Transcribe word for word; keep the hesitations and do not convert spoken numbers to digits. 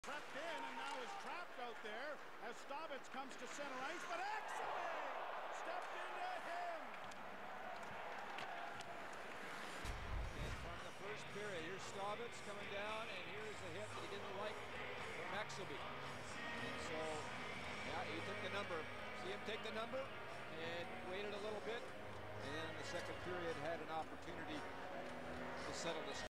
Crept in and now is trapped out there as Staubitz comes to center ice, but Exelby stepped into him. And from the first period, here's Staubitz coming down, and here's a hit that he didn't like from Exelby. And so, yeah, he took the number. See him take the number and waited a little bit, and then in the second period had an opportunity to settle this.